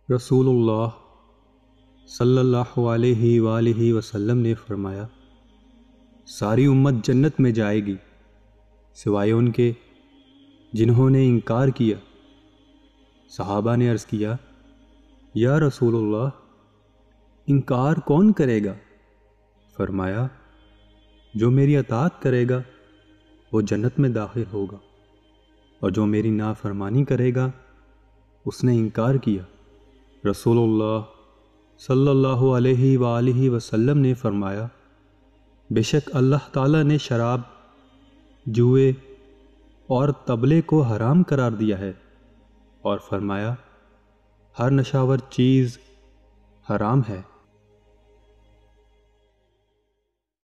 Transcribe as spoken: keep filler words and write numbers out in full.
रसूलुल्लाह सल्लल्लाहु अलैहि वालैहि वसल्लम ने फरमाया, सारी उम्मत जन्नत में जाएगी सिवाय उनके जिन्होंने इनकार किया। सहाबा ने अर्ज़ किया, या रसूलुल्लाह, इनकार कौन करेगा? फरमाया, जो मेरी अताअत करेगा वो जन्नत में दाखिल होगा, और जो मेरी नाफरमानी करेगा उसने इनकार किया। रसूलुल्लाह सल्लल्लाहु अलैहि वालैहि वसल्लम ने फरमाया, बेशक अल्लाह ताला ने शराब, जुए और तबले को हराम करार दिया है, और फरमाया, हर नशावर चीज़ हराम है।